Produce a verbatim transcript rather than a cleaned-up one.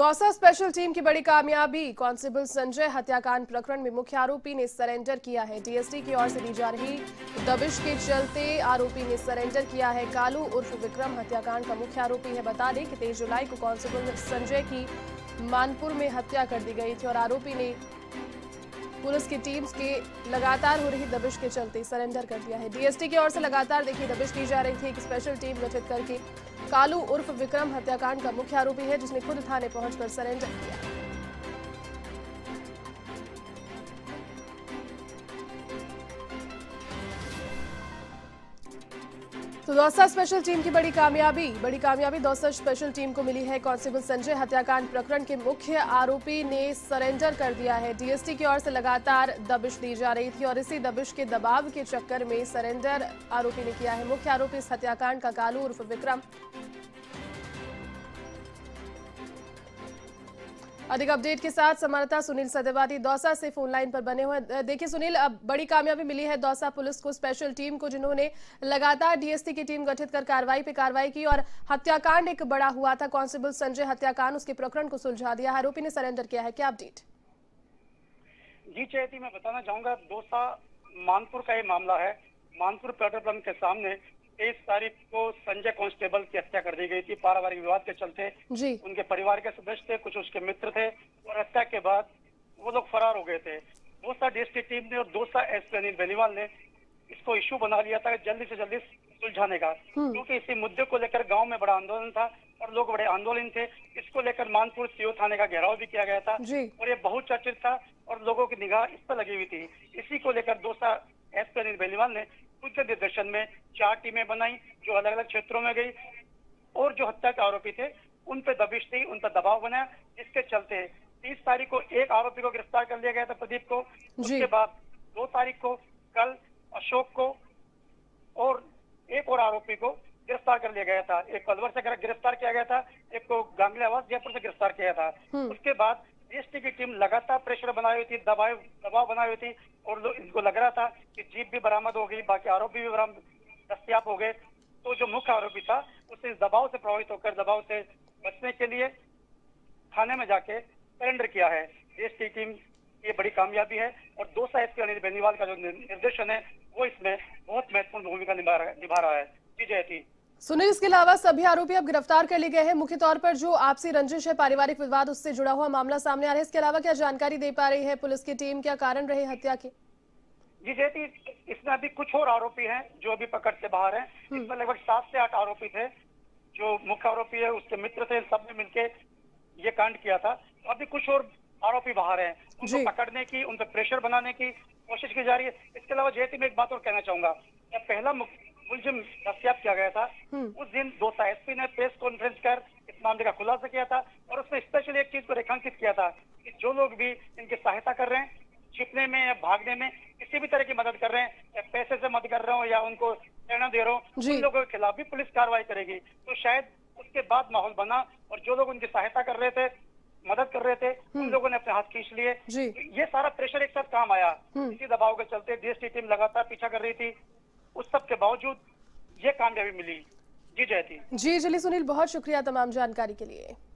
Dausa special team की बड़ी कामयाबी। कांस्टेबल संजय हत्याकांड प्रकरण में मुख्य आरोपी ने सरेंडर किया है। डीएसटी की ओर से दी जा रही दबिश के चलते आरोपी ने सरेंडर किया है। कालू उर्फ विक्रम हत्याकांड का मुख्य आरोपी है। बता दें कि तेईस जुलाई को कांस्टेबल संजय की मानपुर में हत्या कर दी गई थी और आरोपी ने पुलिस की टीम के लगातार हो रही दबिश के चलते सरेंडर कर दिया है। डीएसटी की ओर से लगातार देखिए दबिश की जा रही थी। एक स्पेशल टीम गठित करके कालू उर्फ विक्रम हत्याकांड का मुख्य आरोपी है, जिसने खुद थाने पहुंचकर सरेंडर किया। तो दौसा स्पेशल टीम की बड़ी कामयाबी बड़ी कामयाबी दौसा स्पेशल टीम को मिली है। कांस्टेबल संजय हत्याकांड प्रकरण के मुख्य आरोपी ने सरेंडर कर दिया है। डीएसटी की ओर से लगातार दबिश दी जा रही थी और इसी दबिश के दबाव के चक्कर में सरेंडर आरोपी ने किया है। मुख्य आरोपी इस हत्याकांड का कालू उर्फ विक्रम। अधिक अपडेट के साथ संवाददाता सुनील सदेवादी दौसा से फोन लाइन पर बने हुए। देखिए सुनील, अब बड़ी कामयाबी मिली है दौसा पुलिस को, स्पेशल टीम को, जिन्होंने लगातार डीएसटी की टीम गठित कर कार्रवाई पे कार्रवाई की और हत्याकांड एक बड़ा हुआ था कांस्टेबल संजय हत्याकांड, उसके प्रकरण को सुलझा दिया। आरोपी ने सरेंडर किया है, क्या अपडेट? जी चैती, मैं बताना चाहूंगा दौसा मानपुर का ये मामला है। मानपुर पेट्रोल पंप के सामने तेईस तारीख को संजय कांस्टेबल की हत्या कर दी गई थी। पारिवारिक विवाद के चलते जी। उनके परिवार के सदस्य थे, कुछ उसके मित्र थे और हत्या के बाद वो लोग फरार हो गए थे। दौसा डीएसटी टीम ने और दौसा एसपी अनिल बेनीवाल ने इसको इशू बना लिया था जल्दी से जल्दी सुलझाने का, क्योंकि इसी मुद्दे को लेकर गाँव में बड़ा आंदोलन था और लोग बड़े आंदोलन थे। इसको लेकर मानपुर सीओ थाने का घेराव भी किया गया था और ये बहुत चर्चित था और लोगों की निगाह इस पर लगी हुई थी। इसी को लेकर दौसा एसपी अनिल बेनीवाल ने खुद के निर्देशन में चार टीमें बनाई जो अलग अलग क्षेत्रों में गई और जो हत्या के आरोपी थे उन पे दबिश दी, उन पर दबाव बनाया, जिसके चलते तीस तारीख को एक आरोपी को गिरफ्तार कर लिया गया था, प्रदीप को। उसके बाद दो तारीख को कल अशोक को और एक और आरोपी को गिरफ्तार कर लिया गया था। एक पलवर से गिरफ्तार किया गया था, एक को गांगले आवास जयपुर से गिरफ्तार किया था। उसके बाद डीएसटी की टीम लगातार प्रेशर बनाई हुई थी, दबाव दबाव बनाई हुई थी और इनको लग रहा था कि जीप भी बरामद हो गई, बाकी आरोपी भी बरामद दस्तयाब हो गए। तो जो मुख्य आरोपी था उसे इस दबाव से प्रभावित होकर दबाव से बचने के लिए थाने में जाके सरेंडर किया है। डीएसटी टीम ये बड़ी कामयाबी है और दौसा एसपी अनिल बेनीवाल का जो निर्देशन है वो इसमें बहुत महत्वपूर्ण भूमिका निभा निभा रहा है। जी जयती। सुनील, इसके अलावा सभी आरोपी अब गिरफ्तार कर लिए गए हैं। मुख्य तौर पर जो आपसी रंजिश है, पारिवारिक विवाद, उससे जुड़ा हुआ मामला सामने आ रहा है। इसके अलावा क्या जानकारी दे पा रही है पुलिस की टीम, क्या कारण रहे हत्या के? जी जयती, इसमें अभी कुछ और आरोपी हैं जो अभी पकड़ से बाहर हैं। इसमें लगभग सात से आठ आरोपी थे। जो मुख्य आरोपी है उसके मित्र थे, सबने मिलके ये कांड किया था। तो अभी कुछ और आरोपी बाहर हैं, उनको पकड़ने की, उन पर प्रेशर बनाने की कोशिश की जा रही है। इसके अलावा जयती में एक बात और कहना चाहूंगा, जब पहला मुलजिम दस्तयाब किया गया था उस दिन दौसा एसपी ने प्रेस कॉन्फ्रेंस कर इस मामले का खुलासा किया था और उसमें स्पेशली एक चीज को रेखांकित किया था कि जो लोग भी इनकी सहायता कर रहे हैं छिपने में या भागने में, किसी भी तरह की मदद कर रहे हैं, या पैसे से मदद कर रहे हो या उनको प्रेरणा दे रहे हो, उन लोगों के खिलाफ भी पुलिस कार्रवाई करेगी। तो शायद उसके बाद माहौल बना और जो लोग उनकी सहायता कर रहे थे, मदद कर रहे थे, उन लोगों ने अपने हाथ खींच लिए। ये सारा प्रेशर एक साथ काम आया। इसी दबाव के चलते डीएसटी टीम लगातार पीछा कर रही थी, उस सब के बावजूद ये कामयाबी मिली। जी जयती। जी चलिए सुनील, बहुत शुक्रिया तमाम जानकारी के लिए।